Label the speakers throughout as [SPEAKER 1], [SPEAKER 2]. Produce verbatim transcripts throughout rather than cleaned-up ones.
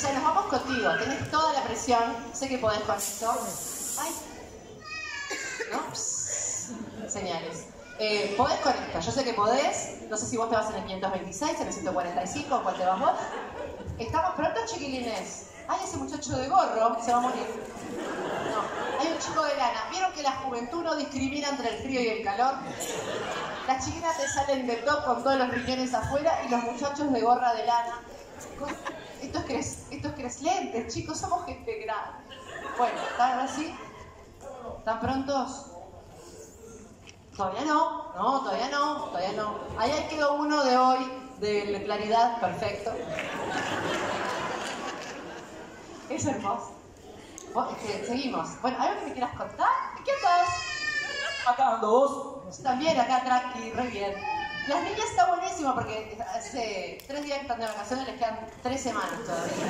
[SPEAKER 1] sea, nos vamos contigo. Tenés toda la presión. Sé que podés con esto. Ay. ¿No? Psst. Señales. Eh, podés con esto. Yo sé que podés. No sé si vos te vas en el quinientos veintiséis, en el ciento cuarenta y cinco, ¿en cuál te vas vos? ¿Estamos prontos, chiquilines? Ay, ese muchacho de gorro se va a morir. No, hay un chico de lana. ¿Vieron que la juventud no discrimina entre el frío y el calor? Las chiquinas te salen de top con todos los riñones afuera y los muchachos de gorra de lana. Chicos, esto es, cres, esto es creslentes, chicos, somos gente grande. Bueno, ¿están así? ¿Están prontos? Todavía no, no, todavía no, todavía no. Ahí quedó uno de hoy, de claridad, perfecto. Es hermoso. Oh, es que seguimos. Bueno, ¿algo que me quieras contar? ¿Qué estás?
[SPEAKER 2] Acá ando vos.
[SPEAKER 1] Yo también, acá tranqui, re bien. Las niñas está buenísimo porque hace tres días que están de vacaciones, les quedan tres semanas todavía.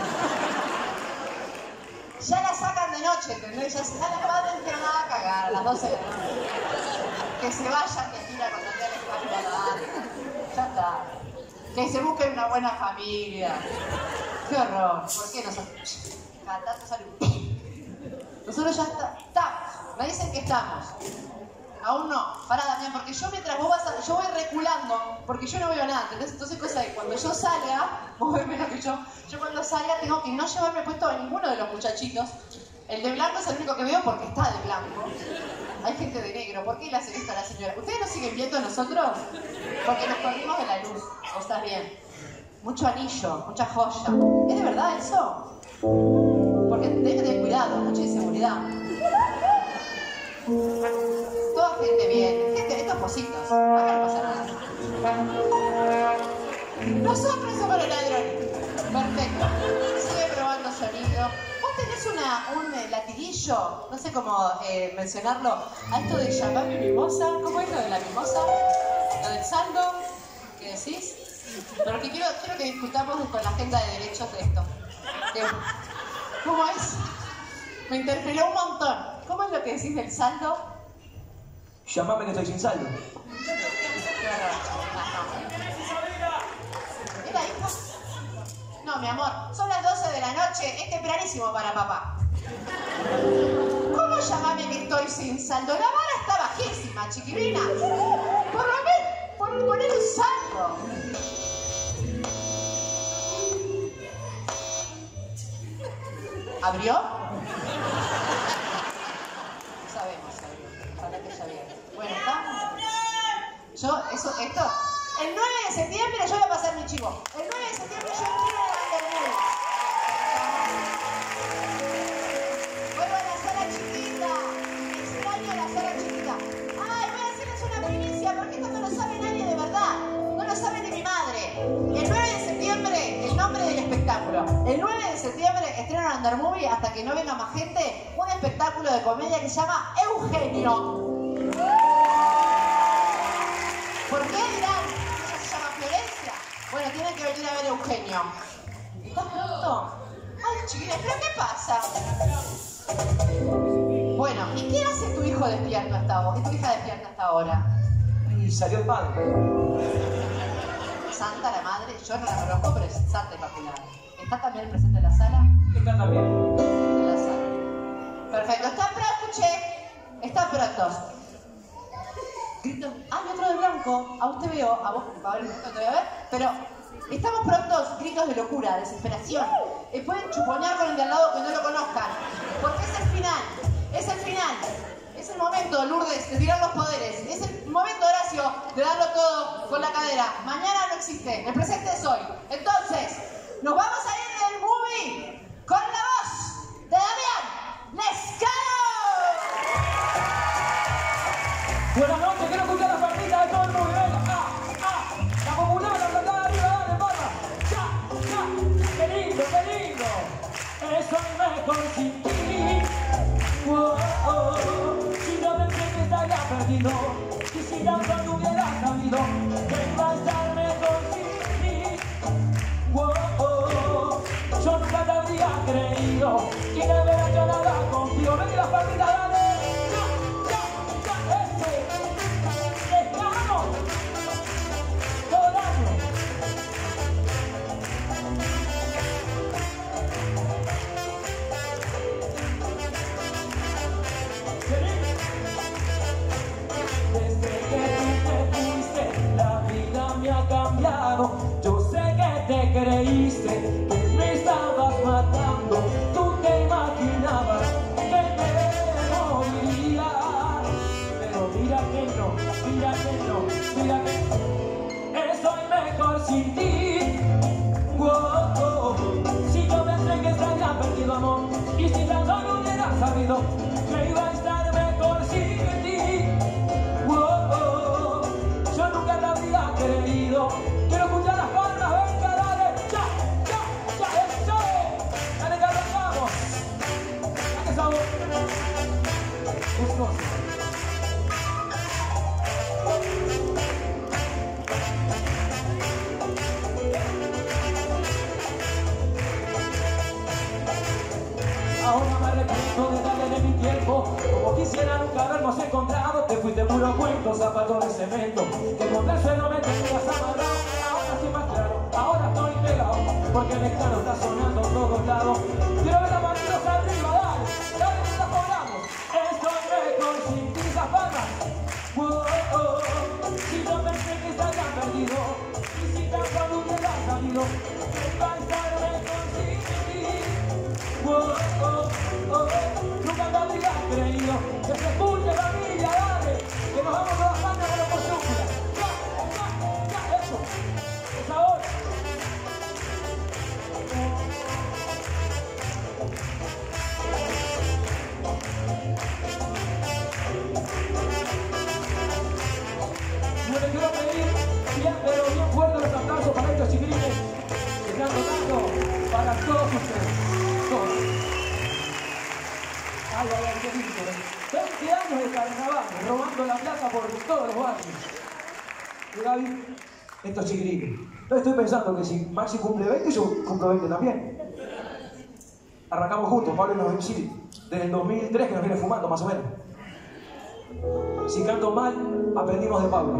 [SPEAKER 1] Ya la sacan de noche, ¿entendés? Ya se la madre enfermada a cagar a las doce de la noche. Que se vayan, que tira cuando ya les va a larga. Ya está. Que se busquen una buena familia. Qué horror. ¿Por qué nosotros? Cada tanto sale un... Nosotros ya está, estamos. Me dicen que estamos. Aún no. Pará, Damián, porque yo mientras vos vas a... Yo voy reculando, porque yo no veo nada, ¿entendés? Entonces, cosa de cuando yo salga, vos ves menos que yo, yo cuando salga tengo que no llevarme puesto a ninguno de los muchachitos. El de blanco es el único que veo porque está de blanco. Hay gente de negro. ¿Por qué le hace esto a la señora? ¿Ustedes nos siguen viendo a nosotros? Porque nos corrimos de la luz. ¿O estás bien? Mucho anillo, mucha joya. ¿Es de verdad eso? Porque debe tener cuidado, mucha inseguridad. Toda gente bien. Gente, estos positos. Acá no pasa nada. Nosotros somos los ladrones. Perfecto. Sigue probando sonido. ¿Vos tenés una, un eh, latiguillo? No sé cómo eh, mencionarlo. A esto de llamar mi mimosa. ¿Cómo es lo de la mimosa? ¿Lo del saldo? ¿Qué decís? Pero que quiero, quiero que discutamos con la agenda de derechos de esto. ¿Cómo es? Me interpeló un montón. ¿Cómo es lo que decís del saldo?
[SPEAKER 2] Llamame que estoy sin saldo.
[SPEAKER 1] Qué horror. ¿Era hijo? No, mi amor. Son las doce de la noche. Es tempranísimo para papá. ¿Cómo llamame que estoy sin saldo? La vara está bajísima, chiquilina. Por lo menos, por poner un saldo. ¿Abrió? Sabemos, sabemos. Ojalá que ya viene. Bueno, ¿estamos? Yo, eso, esto. El nueve de septiembre yo voy a pasar mi chivo. El nueve de septiembre yo quiero levantar el vuelo. Vuelvo a la sala chiquita. Extraño la sala chiquita. Ay, voy a hacerles una primicia, porque esto no lo sabe nadie de verdad. No lo sabe ni mi madre. El nueve de septiembre, el nombre del espectáculo. El nueve de septiembre estrenan Under Movie, hasta que no venga más gente, un espectáculo de comedia que se llama Eugenio. ¿Por qué dirán? ¿Ella se llama Florencia? Bueno, tienen que venir a ver Eugenio. ¿Estás pronto? Ay, chiquilines, ¿pero qué pasa? Bueno, ¿y qué hace tu hijo despierto hasta ahora? ¿Y tu hija despierta hasta ahora?
[SPEAKER 2] Y salió el padre.
[SPEAKER 1] Santa la madre, yo no la conozco, pero es Santa Inmaculada. ¿Está también presente en la sala?
[SPEAKER 2] Está también.
[SPEAKER 1] En la sala. Perfecto, ¿están prontos, che? ¿Están prontos? Grito. Ah, y otro de blanco. A usted veo, a vos, a ver, no te voy a ver, pero estamos prontos, gritos de locura, desesperación. Eh, pueden chuponear con el de al lado que no lo conozcan, porque es el final, es el final. Es el momento, Lourdes, de tirar los poderes. Es el momento, Horacio, de darlo todo con la cadera. Mañana no existe, el presente es hoy. Entonces, nos vamos a ir del movie con la voz de Damián Lescano.
[SPEAKER 2] Buenas noches, quiero escuchar las palmitas de todo el movie. Venga, ah, ah, la popular, la plantada arriba, dale, barra. Ya, ya, qué lindo, qué lindo. Eso es mejor sin ti. Oh, oh, oh. Si no me entiendes estaría perdido. Y si tanto no hubiera sabido que iba a estar mejor sin mí. Oh, oh, oh. Yo nunca te habría creído y de veras yo nada confío. Ven que las palmitas, dale. Ya, ya, ya, este. Estamos. Todo el año. dijiste que me estabas matando. Tú te imaginabas que me moriría, pero mira que no, mira que no, mira que estoy mejor sin ti. Wow, oh. Si yo pensé que estaría perdido, amor, y si tan solo hubiera sabido que iba a estar mejor sin ti. Wow, oh. Yo nunca te habría creído. Quiero escuchar las palmas, venga, dale, ya, ya, ya, eso. Dale, que arrancamos. ¿A qué sabor? Gustoso. Ahora me arrepiento de darle de mi tiempo, como quisiera nunca habernos encontrado. Te fuiste puro cuento, zapato de cemento, que contra el suelo me tenías amarrado. Ahora estoy más claro, ahora estoy pegado, porque el claro está sonando a todos lados. Quiero ver las manitos arriba, dale, dale que las cobramos. Estoy mejor sin ti, esas palmas. Wow, oh, si yo pensé que estaría perdido, y si tan solo hubiera sabido que iba a estar mejor sin ti. Wow, oh, oh, nunca te habría creído. Que se escuche, familia, dale, que nos vamos trabajando con los posúculas. Ya, ya, ya, eso, por favor. Yo les quiero pedir bien, pero bien fuerte los aplausos para estos chiquilines que están tocando para todos ustedes. Ay, ay, ay, qué lindo, ¿eh? veinte años de carnaval, robando la plata por todos los barrios. Y Gaby, estos chiquilines. Yo estoy pensando que si Maxi cumple veinte, yo cumplo veinte también. Arrancamos juntos, Pablo y los sí, desde el dos mil tres que nos viene fumando, más o menos. Si canto mal, aprendimos de Pablo.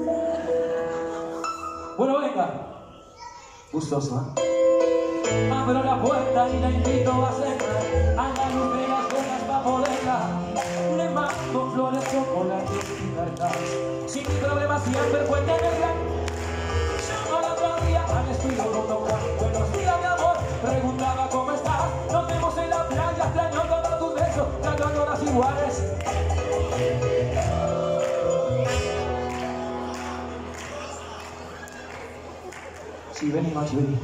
[SPEAKER 2] Bueno, venga. Gustoso, ¿eh? Abro la puerta y la invito a cenar, a la luz de las velas para poderla. Le mando flores, chocolate y verdad. Sin problema siempre fue tenerla. Llamo al otro día al estilo Rotoca. Buenos días, mi amor, preguntaba cómo estás. Nos vemos en la playa, extraño todos tus besos, cantando horas iguales. Sí, vení, Maxi, vení.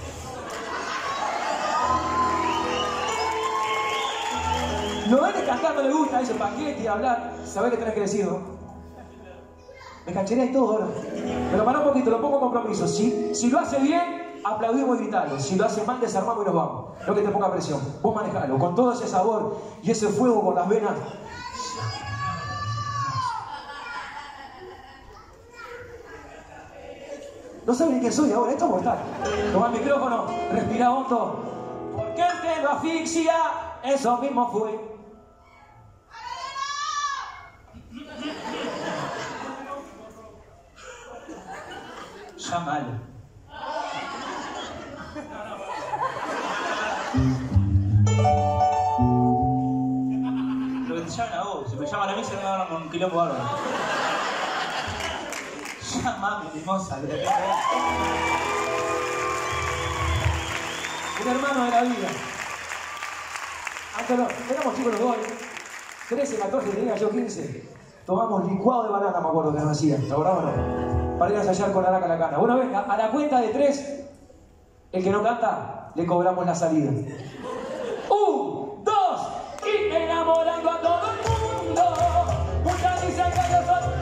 [SPEAKER 2] Lo ven de cantar, no le gusta ese paquete y hablar. Sabés que tenés que decir, ¿no? Me cancheré y todo ahora. Pero para un poquito, lo pongo en compromiso. Si, si lo hace bien, aplaudimos y gritamos. Si lo hace mal, desarmamos y nos vamos. No que te ponga presión. Vos manejalo con todo ese sabor y ese fuego con las venas. No saben ni quién soy ahora, esto es mortal. Toma el micrófono, respira hondo. Porque el que lo asfixia, eso mismo fue. Llámalo. Lo que te llaman a vos, si me llaman a mí se me van con un quilombo bárbaro. Llámame, hermosa. Un hermano de la vida. Antes no, éramos chicos los dos, trece, catorce, tenía yo quince. Tomamos licuado de banana, me acuerdo que nos hacían. ¿Te acordás o no? Para ir a ensayar con Araca la cana. Bueno, venga, a la cuenta de tres, el que no canta, le cobramos la salida. Un, dos, y enamorando a todo el mundo. Muchas dicen que yo soy.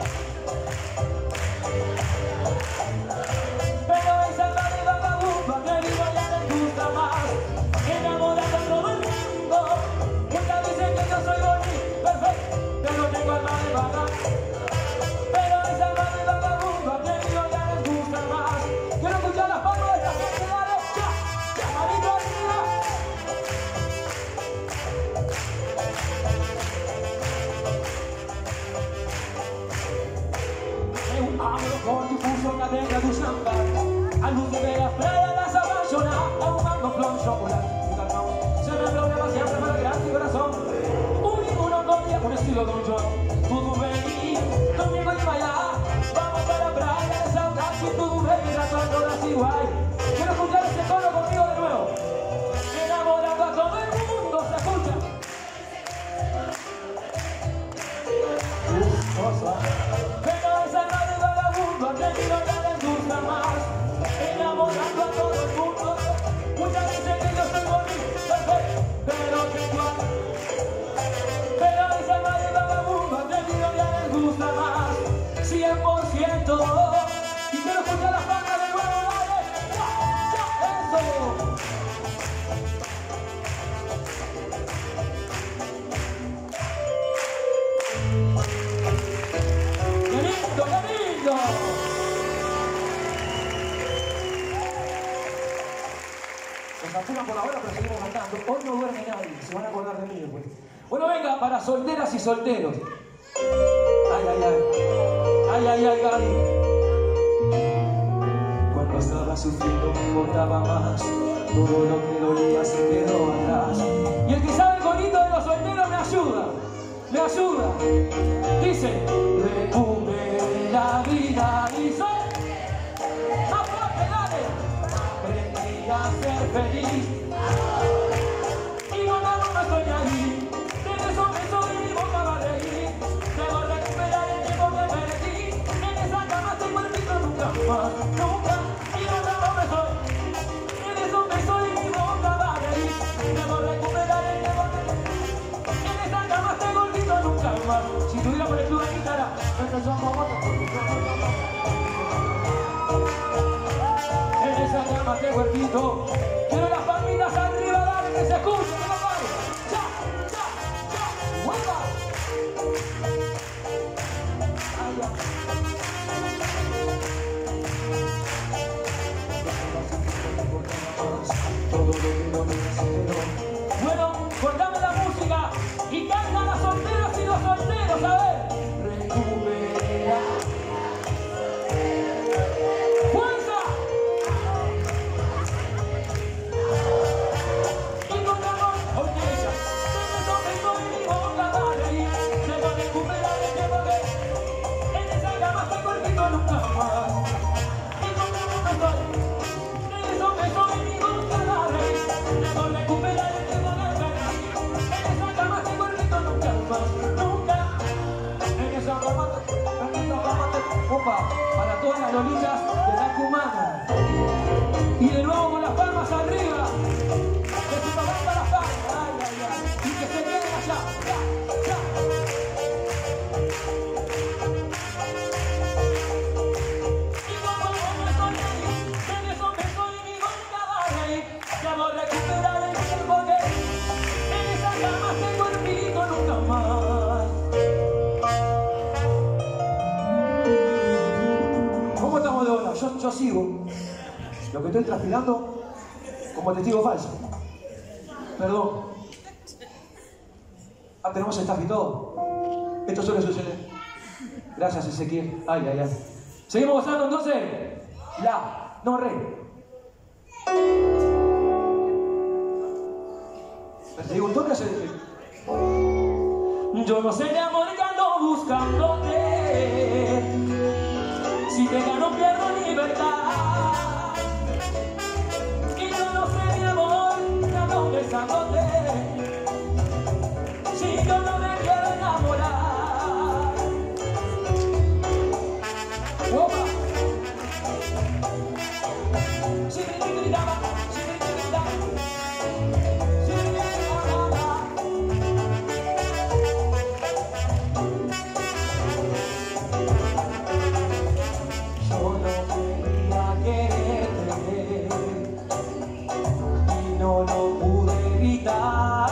[SPEAKER 2] Pero esa madre vagabunda que vivo ya les gusta más. Enamorando a todo el mundo. Muchas dicen que yo soy bonito, perfecto, pero tengo alma de vaga. Pero esa madre vagabunda que vivo ya les gusta más. Quiero escuchar las palmas de la gente, dale, ya, ya, manito arriba. fuman por la hora, pero seguimos cantando. Hoy no duerme nadie, se van a acordar de mí después. Bueno, venga, para solteras y solteros. Ay, ay, ay. Ay, ay, ay, ay. Cuando estaba sufriendo me importaba más. Todo lo que dolía se quedó atrás. Y el que sabe el corito de los solteros me ayuda. Me ayuda. Dice, recupere la vida y soy. ¡Más fuerte, dale! Aprendí a ser feliz. Y no, no, no estoy ahí. De eso me soy y boca va a reír. Debo recuperar el tiempo que perdí. En esa cama tengo el piso nunca más. Nunca. Y no, no, no me soy. En eso me soy y boca va a reír. Debo recuperar el tiempo que perdí. En esa cama tengo el piso nunca más. Si tuviera por el club de guitarra, no somos votos porque en esa cama tengo el pito. Quiero las palmitas arriba, dale que se escuche, que no pare. ¡Ya, ya, ya! ¡Vuelva! ¡Ay, ya! Todo lo que no me desespero. Bueno, cortame la música y canta las solteras y los solteros, a ver. Recupera. Opa, para todas las lolitas de la cumana. Y de nuevo con las palmas arriba. Que se toman las palmas. Ay, ay, ay. Y que se queden allá. Ya, ya. Y como no estoy ahí, en eso me soy ni nunca va a reír. Ya voy a recuperar el tiempo que en esa cama tengo el pito nunca más. Yo, yo sigo, lo que estoy transpirando como testigo falso. Perdón. Ah, tenemos staff y todo. Esto suele suceder. Gracias, Ezequiel. Ay, ay, ay. Seguimos gozando entonces. La, no, re. Perseguí un toque. Yo no sé de amor que ando buscándote. Si te gano pierdo libertad. Y yo no sé mi amor, que ando besándote. Si yo no me quiero enamorar. Opa. Si me gritaba, si me gritaba, si me gritaba. Yo no quería quererte y no lo pude evitar.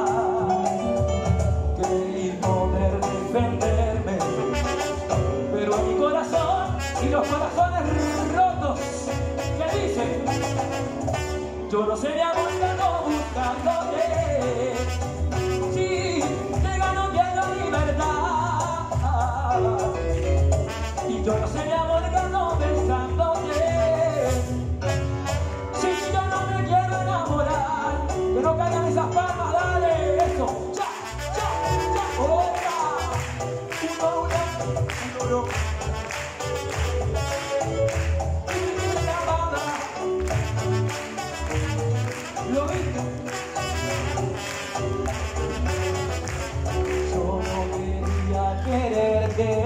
[SPEAKER 2] Creí poder defenderme, pero a mi corazón y los corazones rotos que dicen, yo no sé de amor que ando buscándote. Si te gano pierdo libertad. Y yo no sé de amor que ando pensándote. Si yo no me quiero enamorar, que no caigan esas palmas, dale eso. Ya, ya, ya, otra. Uno, una, uno, uno. Lo viste. Yo no quería quererte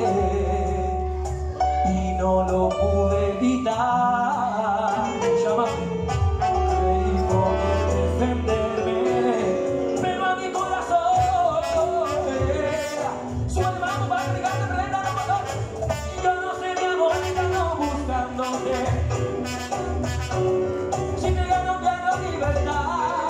[SPEAKER 2] y no lo pude evitar. Llámame. Creí poder defenderme, pero a mi corazón suena vamos para brigarte, prenda el motor. Y yo no sé mi amor, que ando buscándote. Si te gano pierdo libertad.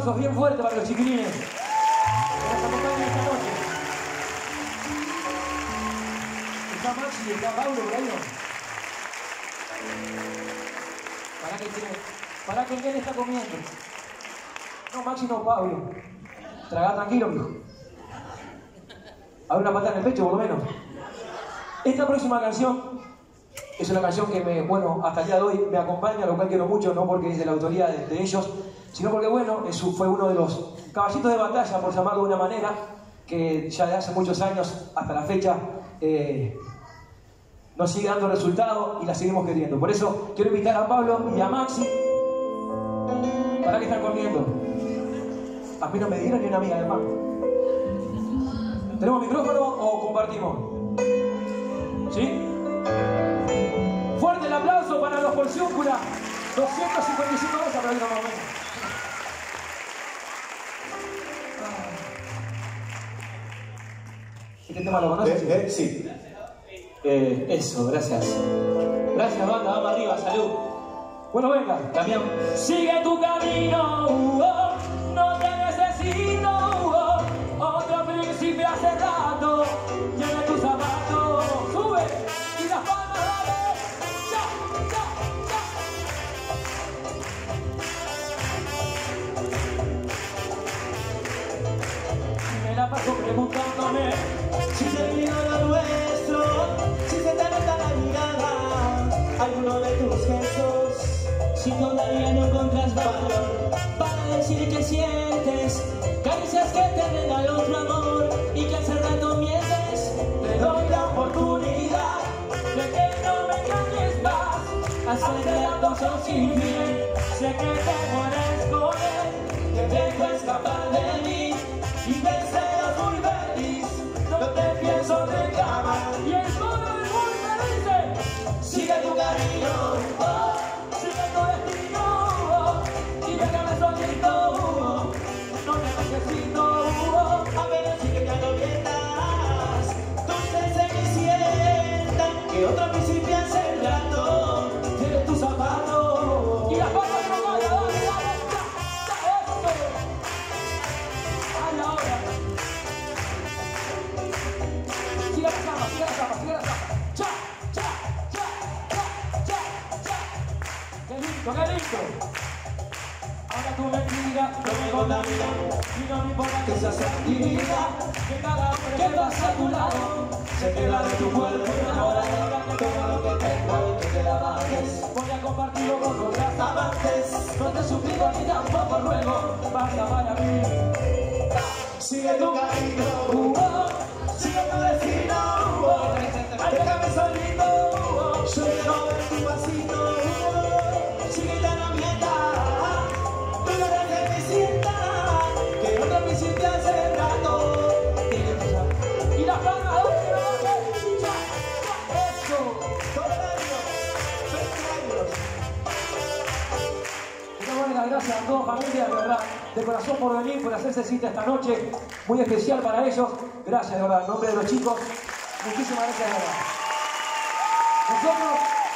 [SPEAKER 2] aplausos bien fuertes para los chiquilines que nos acompañan esta noche. ¿Está Maxi y está Pablo por ahí no? ¿Para que, tiene, para que el nene está comiendo? No, Maxi no, Pablo. Tragá tranquilo, mijo. Hay una patada en el pecho, por lo menos. Esta próxima canción es una canción que, me, bueno, hasta el día de hoy me acompaña, lo cual quiero mucho, no porque es de la autoría de, de ellos, sino porque, bueno, eso fue uno de los caballitos de batalla, por llamarlo de una manera, que ya de hace muchos años hasta la fecha eh, nos sigue dando resultados y la seguimos queriendo. Por eso quiero invitar a Pablo y a Maxi. ¿Para qué están comiendo? A mí no me dieron ni una amiga de pan. ¿Tenemos micrófono o compartimos? ¿Sí? Fuerte el aplauso para los Porciúncula. doscientos cincuenta y cinco veces aplaudieron más o menos. ¿Este tema lo conoces?
[SPEAKER 3] Eh, eh, sí.
[SPEAKER 2] Eh, eso, gracias. Gracias, banda. Vamos arriba, salud. Bueno, venga. Cambiamos. Sigue tu camino, oh, no te necesito, oh, otro príncipe hace rato, lleve tus zapatos, sube y las palmas, dale, ya, ya, ya. Me la paso preguntándome
[SPEAKER 3] Si terminó lo nuestro, si se te nota la mirada, alguno de tus gestos, si todavía no encuentras valor para decir que sientes, caricias que te regaló otro amor y que hace rato mientes, te doy la oportunidad
[SPEAKER 2] de que no me engañes más, hacerle cosas sin fin, sé que te mueres con él,
[SPEAKER 3] te dejo escapar de mí y te seas muy feliz, no te pienso reclamar.
[SPEAKER 2] y el coro del mundo dice,
[SPEAKER 3] Sigue tu camino, oh,
[SPEAKER 2] sigue tu destino, oh, y déjame solito, oh, no te necesito, oh,
[SPEAKER 3] a ver si que ya no mientas, entonces se me sienta que otro principio hace rato,
[SPEAKER 2] tiene tus zapatos, y las palmas que no vaya, dale, dale, ya, ya, eso, ay, ahora, sigue la cama, sigue la cama, sigue la cama, cha, cha, cha, cha, cha, cha, qué lindo, qué lindo. Ahora tú me digas, no me contaminas, y no me importa que seas actividad, que cada hombre que pasa a tu lado, se queda de tu cuerpo y ahora que todo lo que tengo y que te la bajes, voy a compartirlo con otras amantes, no te suplico ni tampoco ruego, basta para mí.
[SPEAKER 3] sigue tu camino,
[SPEAKER 2] Uh, oh,
[SPEAKER 3] sigue tu destino, oh, déjame solito,
[SPEAKER 2] uh,
[SPEAKER 3] yo quiero ver tu pasito, oh, sigue ya no mientas, tú no eres que me sienta, que otro principio hace rato, tiene tus zapatos.
[SPEAKER 2] y las palmas, dale, que no baje, ya, ya, eso.
[SPEAKER 3] Todo el año, veinte años.
[SPEAKER 2] Quiero darle las gracias a toda familia, de verdad, de corazón por venir, por hacerse cita esta noche, muy especial para ellos. Gracias, de verdad, en nombre de los chicos, muchísimas gracias, de verdad. Nosotros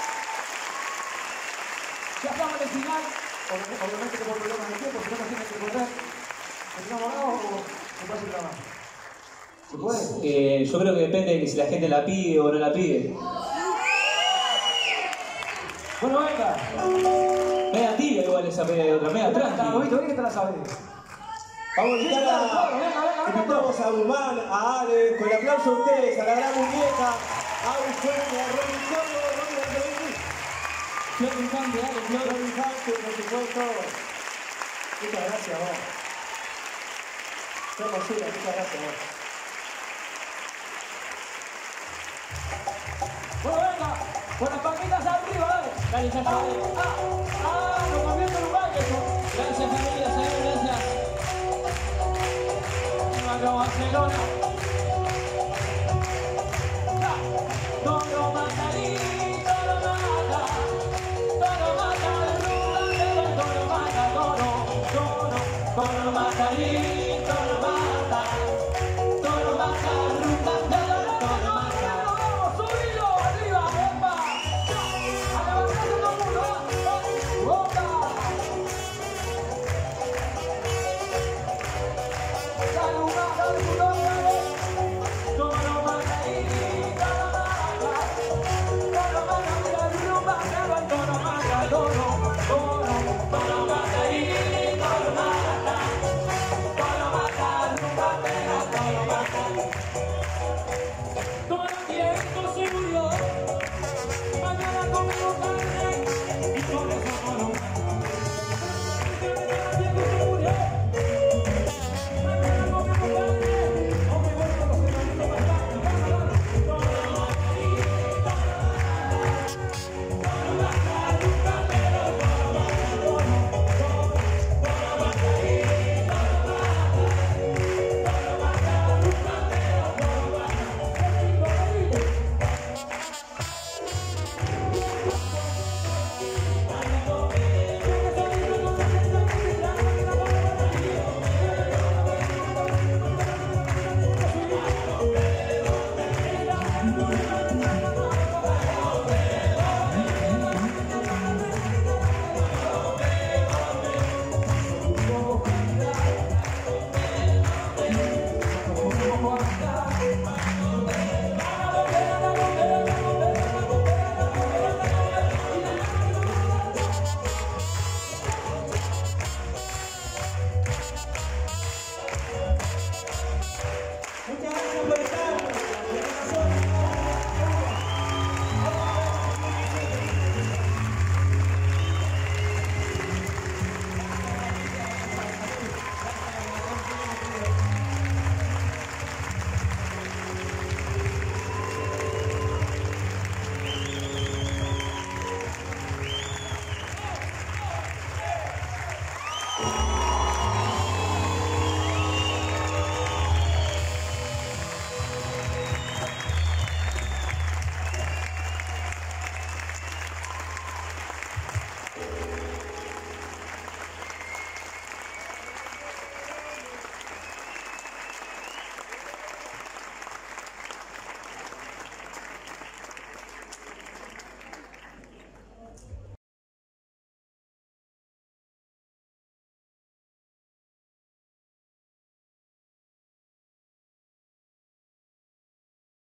[SPEAKER 2] ya estamos en el final, obviamente que por problemas de tiempo, si no nos tienen que correr, ¿terminamos ahora o se puede seguir grabando? ¿Se puede?
[SPEAKER 4] Eh, yo creo que depende de que si la gente la pide o no la pide.
[SPEAKER 2] Bueno, venga.
[SPEAKER 4] Media tibia igual esa media de otra, media
[SPEAKER 2] Está,
[SPEAKER 4] tranqui.
[SPEAKER 2] Lobito, ven que te la sabes.
[SPEAKER 3] Vamos a invitar
[SPEAKER 2] Venga,
[SPEAKER 3] a,
[SPEAKER 2] venga, venga,
[SPEAKER 3] invitamos a Guzmán, a Ale, con el aplauso a ustedes, a la gran muñeca, a Eugenia, a Robin Coro, Robin Angelini,
[SPEAKER 4] Flor Infante, dale, Flor.
[SPEAKER 3] Robin Infante, por supuesto. Muchas gracias, vos. Qué hermosura, muchas gracias, vos.
[SPEAKER 2] Bueno, venga, con las palmitas arriba, dale.
[SPEAKER 4] Dale, ya, ya, dale.
[SPEAKER 2] Ah, ah, lo convierto en un baile, eso.
[SPEAKER 4] Gracias, familia, salud, gracias.
[SPEAKER 2] Viva Barcelona. Ya. Todo matarí, todo mata. Todo mata, todo mata, todo mata, todo, todo, todo matarí.